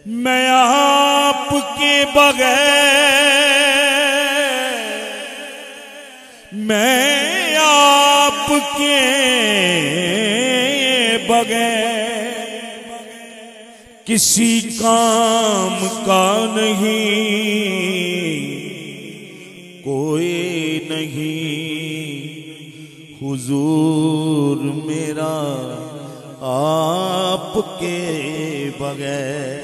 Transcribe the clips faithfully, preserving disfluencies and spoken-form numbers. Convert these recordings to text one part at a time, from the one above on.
मैं आपके बगैर, मैं आपके बगैर किसी काम का नहीं, कोई नहीं हुजूर मेरा आपके बगैर।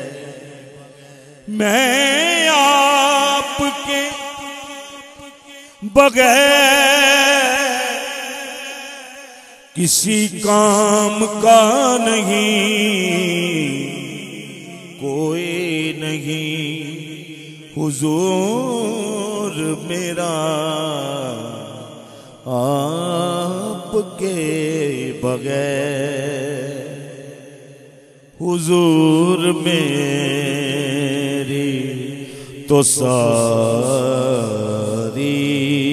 मैं आपके बगैर किसी काम का नहीं, कोई नहीं हुजूर मेरा आपके बगैर। हुजूर मेरी तो सारी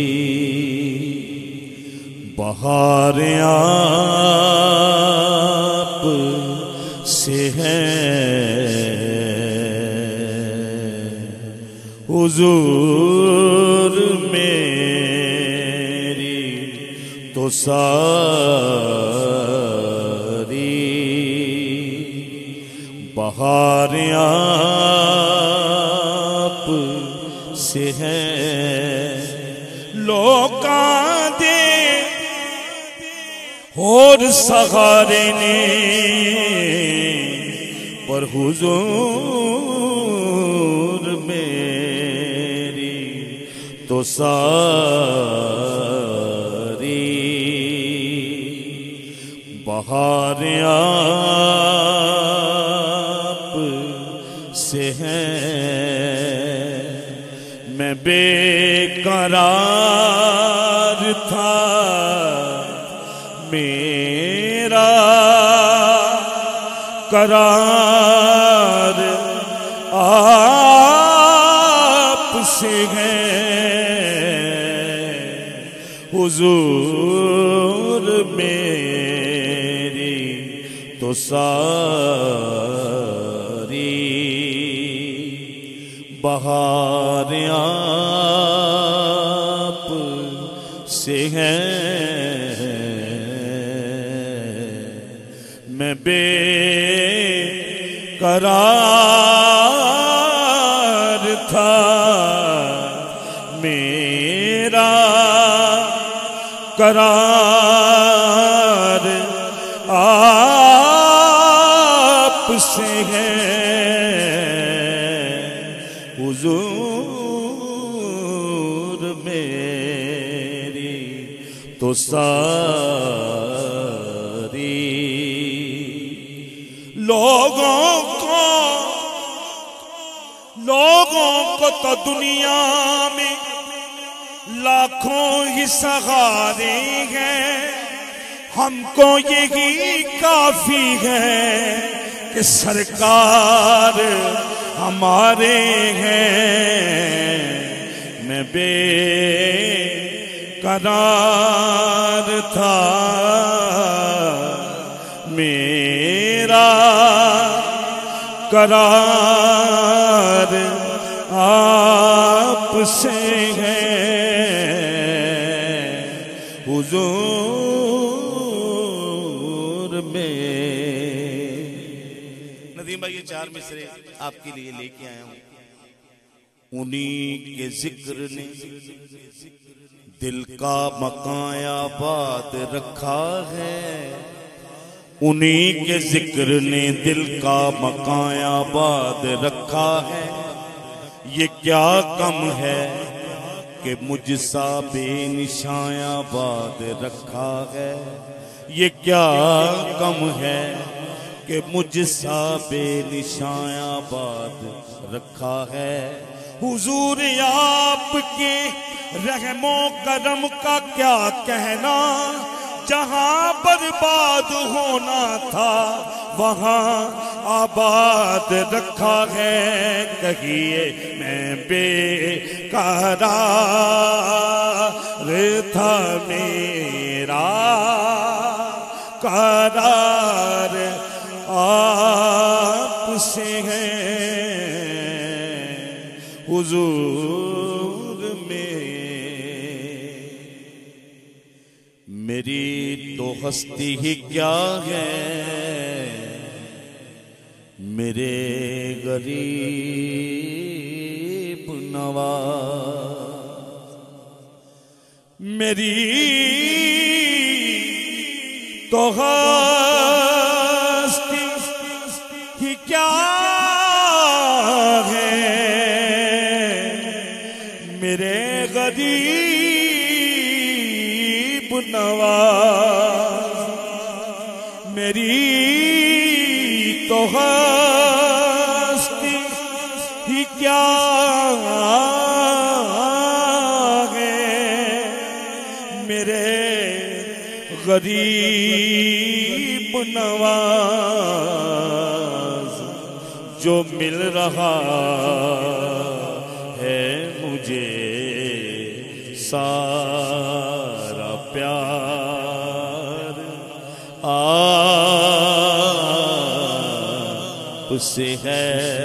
बहारें आप से हैं, हुजूर मेरी तो सारी बहारें आप से हैं। लोकां दे और सहारे ने पर हुजूर मेरी तो सारी बहारें आप से हैं। मैं बेकरार था, मेरा करार आप से है, हुजूर मेरी तो सारी बहारें आप से हैं। मैं बेकरार था, मेरा करार आप से है, हुजूर मेरी तो सारी लोगों को लोगों को तो दुनिया में लाखों ही सहारे हैं, हमको यही काफी है कि सरकार हमारे हैं। मैं बेकरार था, मेरा करार आप से है, हुजूर में। नदीम भाई ये चार मिसरे आपके लिए लेके आया हूं। उन्हीं के जिक्र ने दिल का मकान आबाद रखा है, उन्हीं के जिक्र ने दिल का मकान आबाद रखा है। ये क्या कम है कि मुझसा बेनिशान आबाद रखा है, ये क्या कम है कि मुझसा बेनिशान आबाद रखा है। हुजूर आपके रहमो करम का क्या कहना, जहां बर्बाद होना था वहां आबाद रखा है। कहिए मैं बेकरार था, मेरा करार आप से है हुजूर में, मेरी तो हस्ती ही क्या है मेरे गरीब नवाज। मेरी तो हस्ती ही क्या है मेरे गरीब नवाज। मेरी तो हस्ती ही क्या है मेरे गरीब नवाज। जो मिल रहा है मुझे सारा प्यार आपसे है।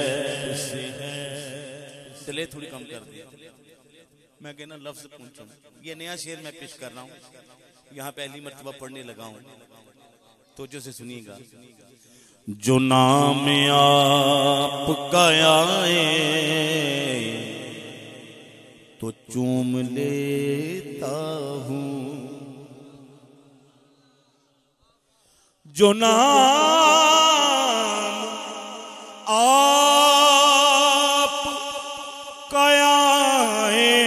चले थोड़ी कम कर दिया, मैं कहना लफ्ज पूछूं। ये नया शेर मैं पेश कर रहा हूँ, यहाँ पहली मर्तबा पढ़ने लगा हूँ, तो जो से सुनिएगा। जो नाम आपका आए तो चूम लेता हूँ। जो नाम आपका आए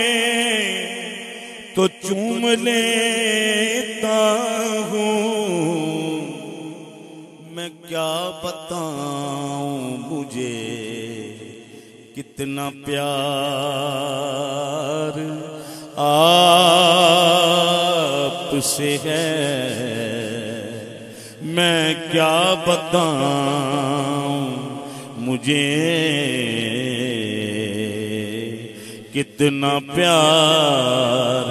तो चूम लेता हूँ। मैं क्या बताऊं मुझे कितना प्यार आपसे है। मैं क्या बताऊं मुझे कितना प्यार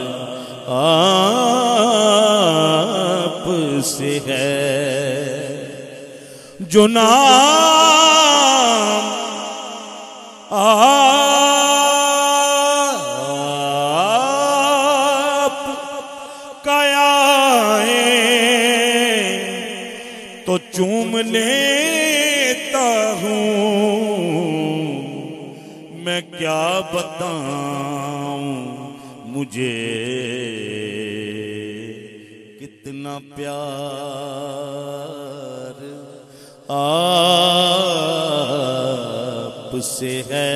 आपसे है। जो नाम आपका आए तो चूम लेता हूँ। मैं क्या बताऊं मुझे कितना प्यार आपसे है।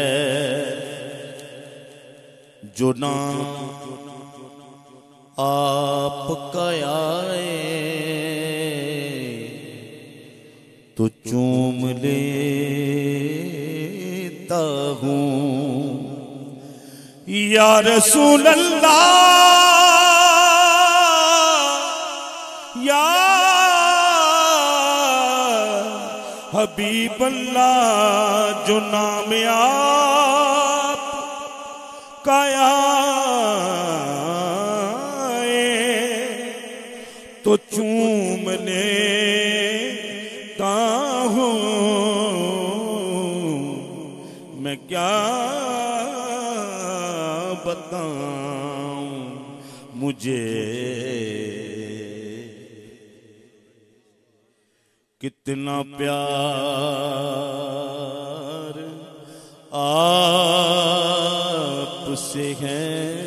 जो नाम आपका आए तो चूम लेता हूँ। या रसूल अल्लाह या हबीब अल्लाह। जो नाम आप का आए तो चूम लेता हूँ। मैं क्या बताऊं मुझे कितना प्यार आपसे है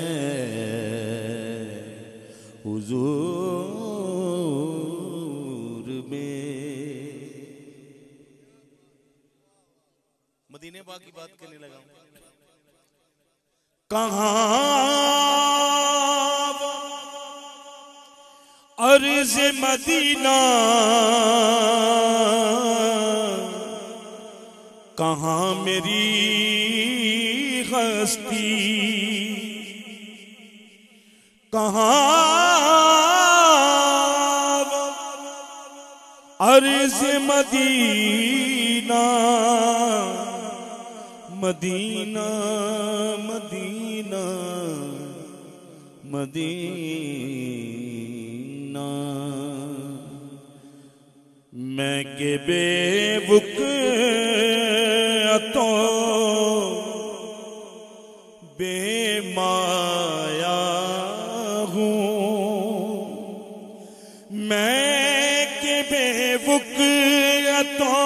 हुजूर में। मदीने पाक की बात करने लगा। कहाँ अर्ज़ मदीना कहाँ मेरी हस्ती। कहाँ अर्ज़ मदीना मदीना मदीना मदीना। मैं के बेवुक तो बेमाया हूँ, मैं के बेवुक तो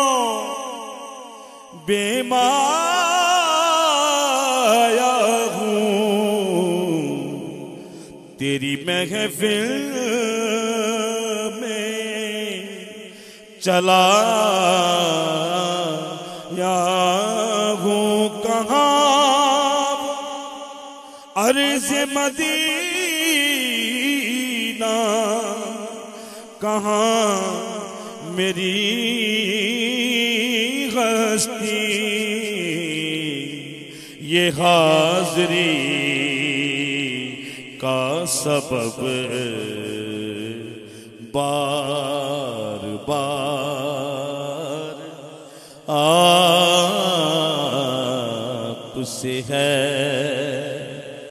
बेमाया हूँ, तेरी महफिल चला या हूँ कहाँ अर्ज़ मदीना, कहाँ मेरी हस्ती, ये हाज़री का सबब बार बार आप से है।